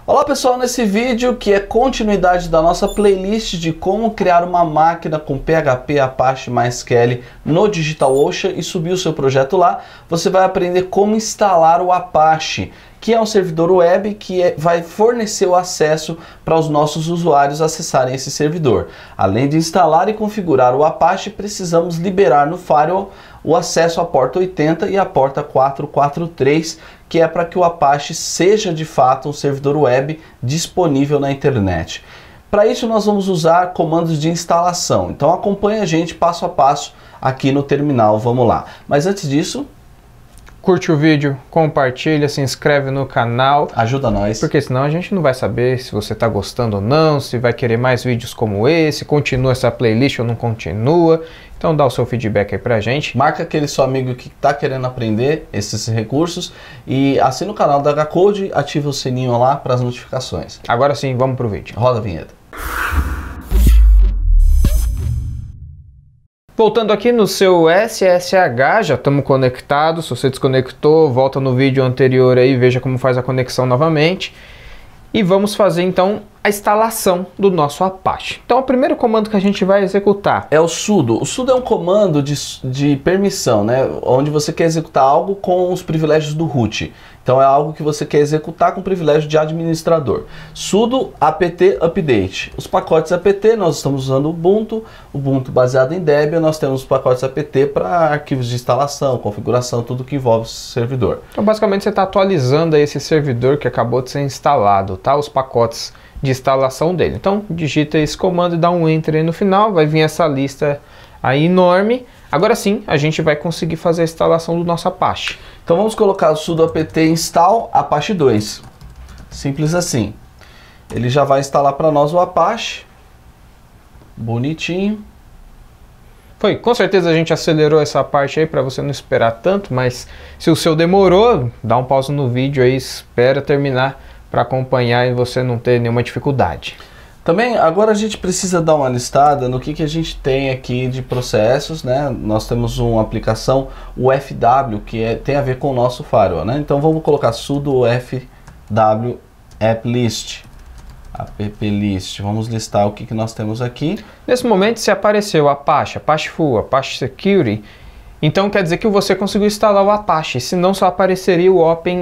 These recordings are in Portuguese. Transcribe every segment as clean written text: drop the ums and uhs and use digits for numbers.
Olá pessoal, nesse vídeo que é continuidade da nossa playlist de como criar uma máquina com PHP, Apache, MySQL no DigitalOcean e subir o seu projeto lá, você vai aprender como instalar o Apache, que é um servidor web que vai fornecer o acesso para os nossos usuários acessarem esse servidor. Além de instalar e configurar o Apache, precisamos liberar no firewall o acesso à porta 80 e à porta 443, que é para que o Apache seja de fato um servidor web disponível na internet. Para isso nós vamos usar comandos de instalação, então acompanhe a gente passo a passo aqui no terminal, vamos lá. Mas antes disso, curte o vídeo, compartilha, se inscreve no canal. Ajuda nós. Porque senão a gente não vai saber se você está gostando ou não, se vai querer mais vídeos como esse, continua essa playlist ou não continua. Então dá o seu feedback aí pra gente. Marca aquele seu amigo que está querendo aprender esses recursos e assina o canal da HCode, ativa o sininho lá para as notificações. Agora sim, vamos pro vídeo. Roda a vinheta. Voltando aqui no seu SSH, já estamos conectados. Se você desconectou, volta no vídeo anterior aí, veja como faz a conexão novamente. E vamos fazer então a instalação do nosso Apache. Então o primeiro comando que a gente vai executar é o sudo. O sudo é um comando de permissão, né? Onde você quer executar algo com os privilégios do root. Então é algo que você quer executar com privilégio de administrador. Sudo apt update. Os pacotes apt, nós estamos usando o Ubuntu baseado em Debian, nós temos os pacotes apt para arquivos de instalação, configuração, tudo que envolve o servidor. Então basicamente você está atualizando aí esse servidor que acabou de ser instalado, tá? Os pacotes de instalação dele. Então digita esse comando e dá um enter aí no final, vai vir essa lista aí enorme. Agora sim, a gente vai conseguir fazer a instalação do nosso Apache. Então vamos colocar o sudo apt install Apache 2. Simples assim. Ele já vai instalar para nós o Apache. Bonitinho. Foi, com certeza a gente acelerou essa parte aí para você não esperar tanto, mas se o seu demorou, dá um pause no vídeo aí, espera terminar para acompanhar e você não ter nenhuma dificuldade. Também agora a gente precisa dar uma listada no que a gente tem aqui de processos, né? Nós temos uma aplicação, o FW, que tem a ver com o nosso firewall, né? Então vamos colocar sudo FW applist, applist. Vamos listar o que nós temos aqui. Nesse momento, se apareceu Apache, Apache Full, Apache Security, então quer dizer que você conseguiu instalar o Apache, senão só apareceria o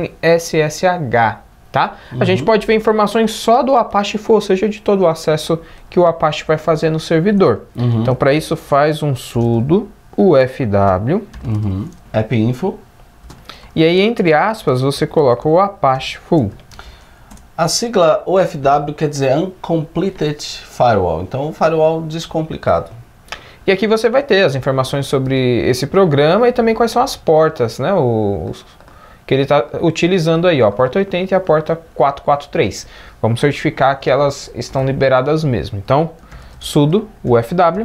OpenSSH. Tá? A gente pode ver informações só do Apache Full, ou seja, de todo o acesso que o Apache vai fazer no servidor. Então, para isso, faz um sudo ufw appinfo. E aí, entre aspas, você coloca o Apache Full. A sigla UFW quer dizer Uncompleted Firewall, então firewall descomplicado. E aqui você vai ter as informações sobre esse programa e também quais são as portas, né? Que ele está utilizando aí, ó, a porta 80 e a porta 443. Vamos certificar que elas estão liberadas mesmo. Então, sudo ufw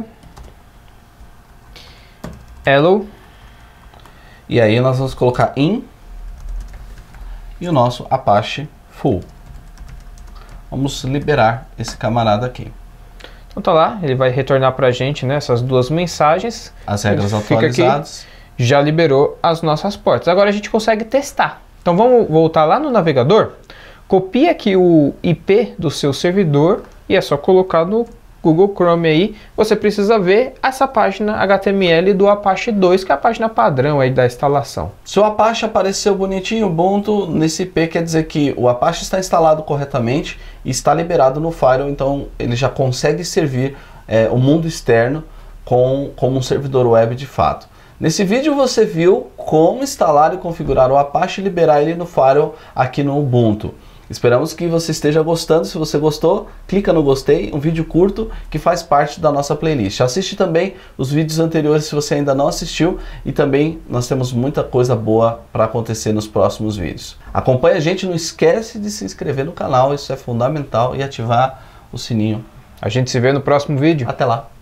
hello. E aí nós vamos colocar in e o nosso Apache Full. Vamos liberar esse camarada aqui. Então tá lá, ele vai retornar pra gente, né, essas duas mensagens. As regras atualizadas. Já liberou as nossas portas. Agora a gente consegue testar. Então vamos voltar lá no navegador, copia aqui o IP do seu servidor e é só colocar no Google Chrome aí. Você precisa ver essa página HTML do Apache 2, que é a página padrão aí da instalação. Se o Apache apareceu bonitinho, Ubuntu, nesse IP quer dizer que o Apache está instalado corretamente e está liberado no firewall, então ele já consegue servir o mundo externo como um servidor web de fato. Nesse vídeo você viu como instalar e configurar o Apache e liberar ele no firewall aqui no Ubuntu. Esperamos que você esteja gostando. Se você gostou, clica no gostei, um vídeo curto que faz parte da nossa playlist. Assiste também os vídeos anteriores se você ainda não assistiu e também nós temos muita coisa boa para acontecer nos próximos vídeos. Acompanhe a gente, não esquece de se inscrever no canal, isso é fundamental, e ativar o sininho. A gente se vê no próximo vídeo. Até lá!